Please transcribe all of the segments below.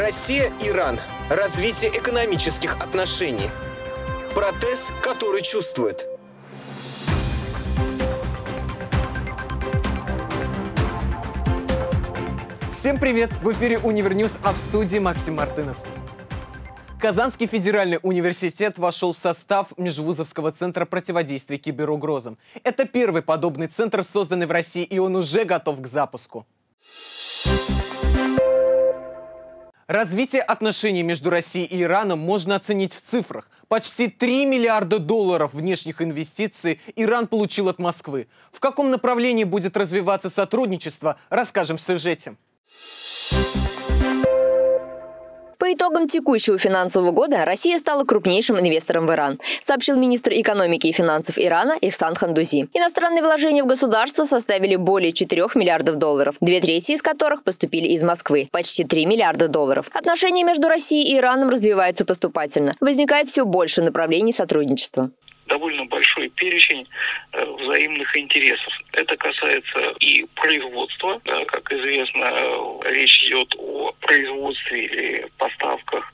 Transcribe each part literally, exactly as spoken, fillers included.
Россия-Иран. Развитие экономических отношений. Протез, который чувствует. Всем привет! В эфире Универньюз, а в студии Максим Мартынов. Казанский федеральный университет вошел в состав Межвузовского центра противодействия киберугрозам. Это первый подобный центр, созданный в России, и он уже готов к запуску. Развитие отношений между Россией и Ираном можно оценить в цифрах. Почти три миллиарда долларов внешних инвестиций Иран получил от Москвы. В каком направлении будет развиваться сотрудничество, расскажем в сюжете. По итогам текущего финансового года Россия стала крупнейшим инвестором в Иран, сообщил министр экономики и финансов Ирана Ихсан Хандузи. Иностранные вложения в государство составили более четырёх миллиардов долларов, две трети из которых поступили из Москвы, почти три миллиарда долларов. Отношения между Россией и Ираном развиваются поступательно. Возникает все больше направлений сотрудничества. Довольно большой перечень э, взаимных интересов. Это касается и производства. Да, как известно, э, речь идет о производстве или поставках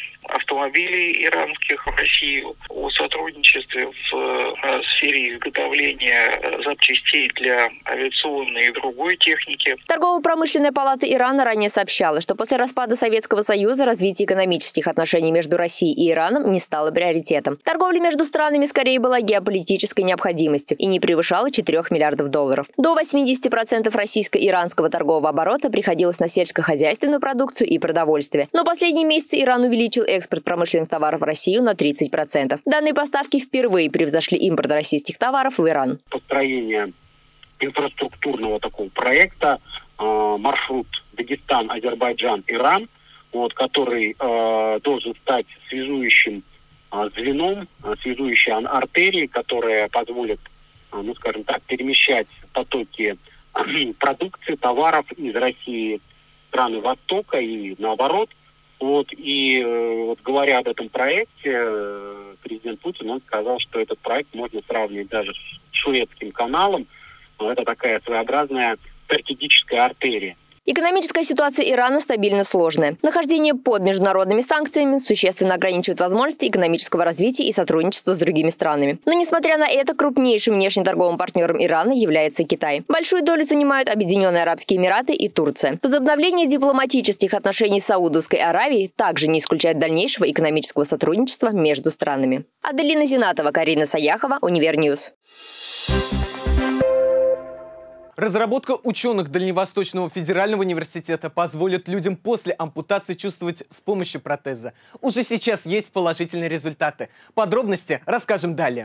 автомобилей иранских в Россию, о сотрудничестве в э, сфере изготовления э, запчастей для авиационной и другой техники. Торгово-промышленная палата Ирана ранее сообщала, что после распада Советского Союза развитие экономических отношений между Россией и Ираном не стало приоритетом. Торговля между странами скорее была геополитической необходимостью и не превышала четырёх миллиардов долларов. До восьмидесяти процентов российско-иранского торгового оборота приходилось на сельскохозяйственную продукцию и продовольствие. Но последние месяцы Иран увеличил экспорт промышленных товаров в Россию на тридцать процентов. Данные поставки впервые превзошли импорт российских товаров в Иран. Построение инфраструктурного такого проекта, э, маршрут Дагестан, Азербайджан, Иран, вот, который э, должен стать связующим э, звеном, э, связующей артерией, которая позволит, э, ну скажем так, перемещать потоки э, продукции, товаров из России в страны Востока и наоборот. Вот, и э, вот, говоря об этом проекте, э, президент Путин, он сказал, что этот проект можно сравнивать даже с Суэцким каналом. Это такая своеобразная стратегическая артерия. Экономическая ситуация Ирана стабильно сложная. Нахождение под международными санкциями существенно ограничивает возможности экономического развития и сотрудничества с другими странами. Но несмотря на это, крупнейшим внешнеторговым партнером Ирана является Китай. Большую долю занимают Объединенные Арабские Эмираты и Турция. Возобновление дипломатических отношений с Саудовской Аравией также не исключает дальнейшего экономического сотрудничества между странами. Аделина Зинатова, Карина Саяхова, Универньюз. Разработка ученых Дальневосточного федерального университета позволит людям после ампутации чувствовать с помощью протеза. Уже сейчас есть положительные результаты. Подробности расскажем далее.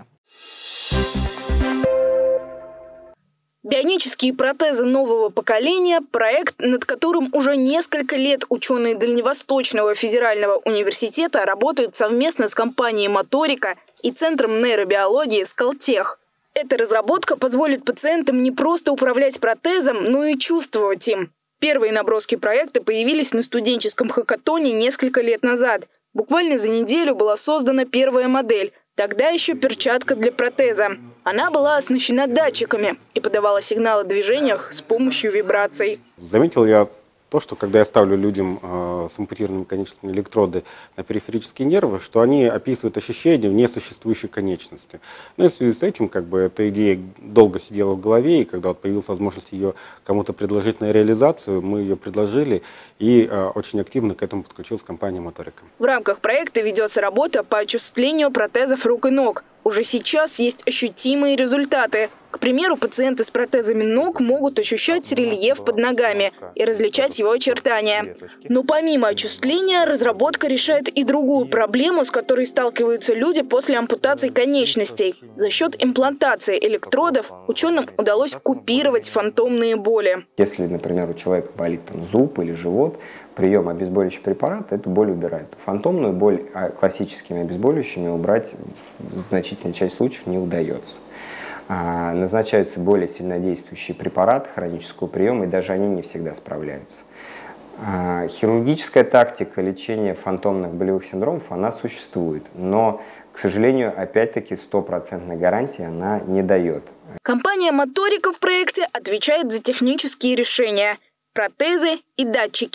Бионические протезы нового поколения – проект, над которым уже несколько лет ученые Дальневосточного федерального университета работают совместно с компанией «Моторика» и Центром нейробиологии «Скалтех». Эта разработка позволит пациентам не просто управлять протезом, но и чувствовать им. Первые наброски проекта появились на студенческом хакатоне несколько лет назад. Буквально за неделю была создана первая модель, тогда еще перчатка для протеза. Она была оснащена датчиками и подавала сигналы о движениях с помощью вибраций. Заметил я то, что когда я ставлю людям э, с ампутированными конечностями электроды на периферические нервы, что они описывают ощущения в несуществующей конечности. Ну и в связи с этим, как бы, эта идея долго сидела в голове, и когда вот появилась возможность ее кому-то предложить на реализацию, мы ее предложили, и э, очень активно к этому подключилась компания «Моторика». В рамках проекта ведется работа по очувствлению протезов рук и ног. Уже сейчас есть ощутимые результаты. К примеру, пациенты с протезами ног могут ощущать рельеф под ногами и различать его очертания. Но помимо очувствления, разработка решает и другую проблему, с которой сталкиваются люди после ампутации конечностей. За счет имплантации электродов ученым удалось купировать фантомные боли. Если, например, у человека болит там, зуб или живот, прием обезболивающего препарата эту боль убирает. Фантомную боль классическими обезболивающими убрать в значительной части случаев не удается. А, назначаются более сильнодействующие препараты хронического приема, и даже они не всегда справляются. А, хирургическая тактика лечения фантомных болевых синдромов, она существует, но, к сожалению, опять-таки стопроцентной гарантии она не дает. Компания «Моторика» в проекте отвечает за технические решения, протезы и датчики.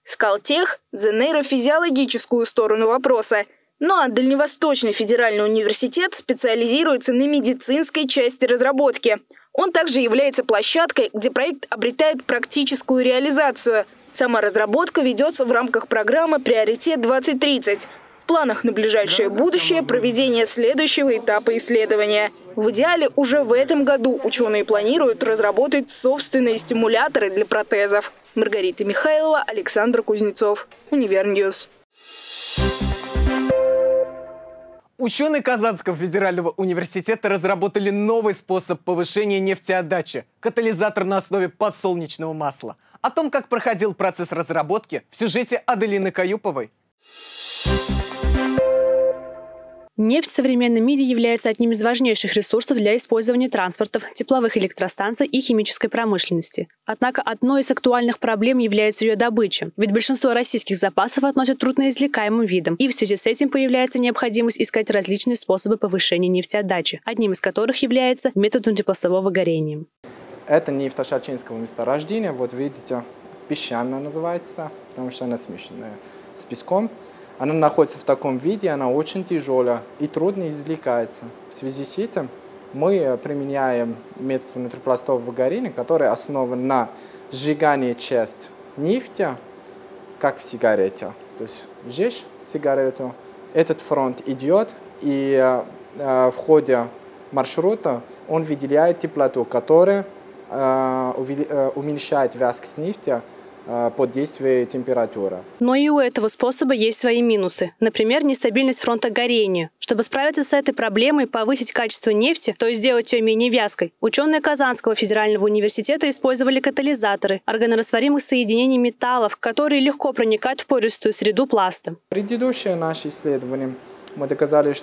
Скалтех – за нейрофизиологическую сторону вопроса. Ну а Дальневосточный федеральный университет специализируется на медицинской части разработки. Он также является площадкой, где проект обретает практическую реализацию. Сама разработка ведется в рамках программы «Приоритет двадцать тридцать». В планах на ближайшее будущее проведение следующего этапа исследования. В идеале уже в этом году ученые планируют разработать собственные стимуляторы для протезов. Маргарита Михайлова, Александр Кузнецов, Универньюз. Ученые Казанского федерального университета разработали новый способ повышения нефтеотдачи – катализатор на основе подсолнечного масла. О том, как проходил процесс разработки, в сюжете Аделины Каюповой. Нефть в современном мире является одним из важнейших ресурсов для использования транспортов, тепловых электростанций и химической промышленности. Однако одной из актуальных проблем является ее добыча, ведь большинство российских запасов относят к трудноизвлекаемым видам, и в связи с этим появляется необходимость искать различные способы повышения нефтеотдачи, одним из которых является метод внутрипластового горения. Это нефть Ашачинского месторождения, вот видите, песчаная называется, потому что она смешанная с песком. Она находится в таком виде, она очень тяжелая и трудно извлекается. В связи с этим мы применяем метод внутрипластового горения, который основан на сжигании части нефти, как в сигарете. То есть сжечь сигарету, этот фронт идет, и э, в ходе маршрута он выделяет теплоту, которая э, уменьшает вязкость нефти под действием температуры. Но и у этого способа есть свои минусы. Например, нестабильность фронта горения. Чтобы справиться с этой проблемой, повысить качество нефти, то есть сделать ее менее вязкой, ученые Казанского федерального университета использовали катализаторы органорастворимых соединений металлов, которые легко проникают в пористую среду пласта. Предыдущее наше исследование мы доказали,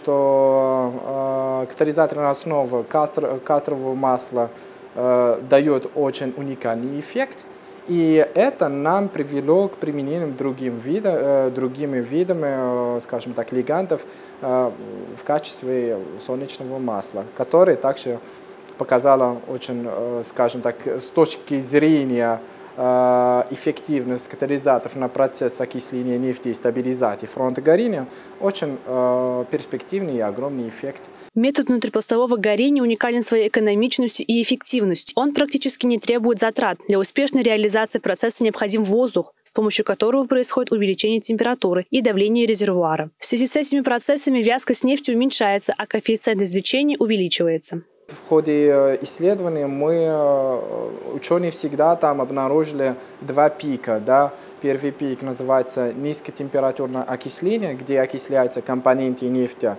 что э, катализаторная основа кастр, кастрового масла э, дает очень уникальный эффект. И это нам привело к применению другим видам, э, другими видами, э, скажем так, лигандов э, в качестве солнечного масла, которое также показало очень, э, скажем так, с точки зрения э, эффективности катализаторов на процесс окисления нефти и стабилизации фронта горения, очень э, перспективный и огромный эффект. Метод внутрипластового горения уникален своей экономичностью и эффективностью. Он практически не требует затрат. Для успешной реализации процесса необходим воздух, с помощью которого происходит увеличение температуры и давления резервуара. В связи с этими процессами вязкость нефти уменьшается, а коэффициент извлечения увеличивается. В ходе исследования мы, ученые, всегда там обнаружили два пика. Да? Первый пик называется низкотемпературное окисление, где окисляются компоненты нефти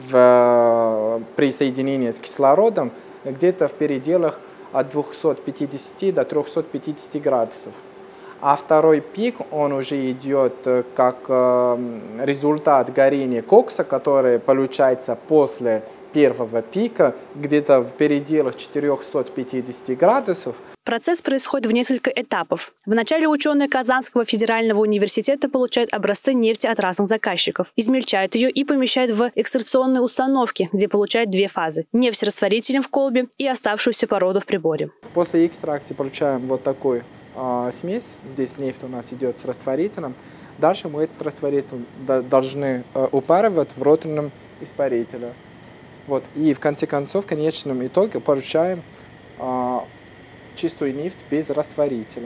в, при соединении с кислородом где-то в пределах от двухсот пятидесяти до трёхсот пятидесяти градусов. А второй пик, он уже идет как результат горения кокса, который получается после первого пика, где-то в пределах четырёхсот пятидесяти градусов. Процесс происходит в несколько этапов. Вначале ученые Казанского федерального университета получают образцы нефти от разных заказчиков, измельчают ее и помещают в экстракционные установки, где получают две фазы – нефть с растворителем в колбе и оставшуюся породу в приборе. После экстракции получаем вот такой э, смесь. Здесь нефть у нас идет с растворителем. Дальше мы этот растворитель должны э, упаривать в роторном испарителе. Вот. И в конце концов, в конечном итоге, получаем э, чистую нефть без растворителя.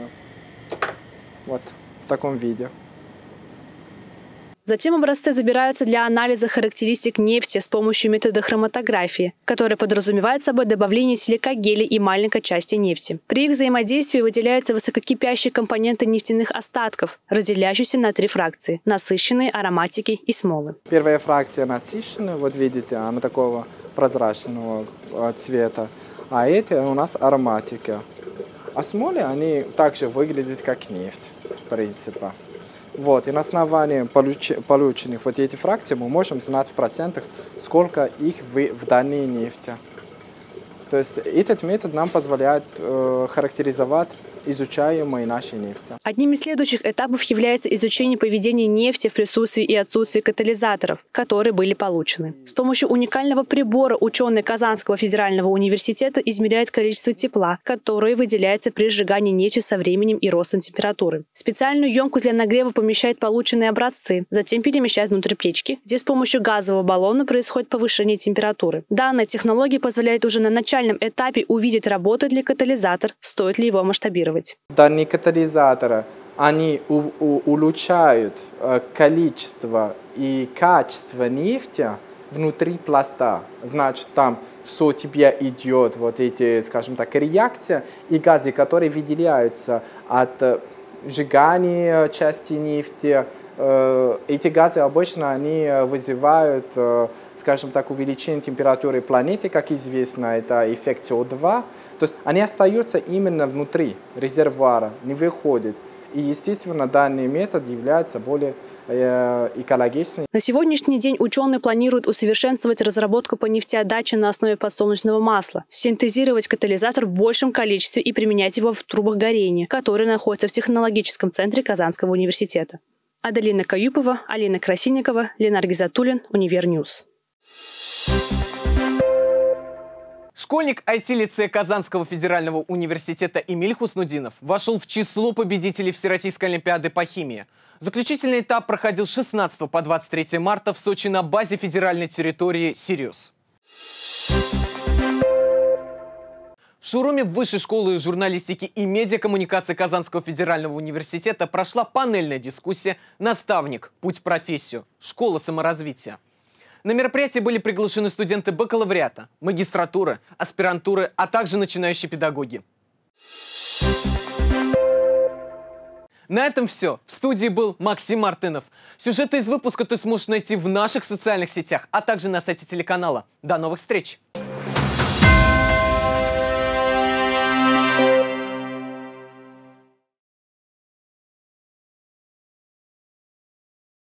Вот в таком виде. Затем образцы забираются для анализа характеристик нефти с помощью метода хроматографии, который подразумевает собой добавление силикагеля и маленькой части нефти. При их взаимодействии выделяются высококипящие компоненты нефтяных остатков, разделяющиеся на три фракции – насыщенные, ароматики и смолы. Первая фракция насыщенная, вот видите, она такого прозрачного цвета, а это у нас ароматики. А смолы, они также выглядят как нефть, в принципе. Вот, и на основании получ... полученных вот этих фракций мы можем знать в процентах, сколько их в, в данной нефти. То есть этот метод нам позволяет э, характеризовать изучаемой нашей нефти. Одним из следующих этапов является изучение поведения нефти в присутствии и отсутствии катализаторов, которые были получены. С помощью уникального прибора ученые Казанского федерального университета измеряют количество тепла, которое выделяется при сжигании нефти со временем и ростом температуры. Специальную емкость для нагрева помещают полученные образцы, затем перемещают внутрь печки, где с помощью газового баллона происходит повышение температуры. Данная технология позволяет уже на начальном этапе увидеть, работает ли катализатор, стоит ли его масштабировать. Данные катализаторы, они у, у, улучшают э, количество и качество нефти внутри пласта. Значит, там все тебе идет, вот эти, скажем так, реакции и газы, которые выделяются от э, сжигания части нефти. Э, эти газы обычно они вызывают, э, скажем так, увеличение температуры планеты, как известно, это эффект С О два. То есть они остаются именно внутри резервуара, не выходят. И, естественно, данный метод является более э, экологичным. На сегодняшний день ученые планируют усовершенствовать разработку по нефтеотдаче на основе подсолнечного масла, синтезировать катализатор в большем количестве и применять его в трубах горения, которые находятся в технологическом центре Казанского университета. Аделина Каюпова, Алина Красильникова, Ленар Гизатуллин, Универньюз. Школьник ай ти-лицея Казанского федерального университета Эмиль Хуснудинов вошел в число победителей Всероссийской олимпиады по химии. Заключительный этап проходил с шестнадцатого по двадцать третье марта в Сочи на базе федеральной территории «Сириус». В шоуруме Высшей школы журналистики и медиакоммуникации Казанского федерального университета прошла панельная дискуссия «Наставник. Путь в профессию. Школа саморазвития». На мероприятии были приглашены студенты бакалавриата, магистратуры, аспирантуры, а также начинающие педагоги. На этом все. В студии был Максим Мартынов. Сюжеты из выпуска ты сможешь найти в наших социальных сетях, а также на сайте телеканала. До новых встреч!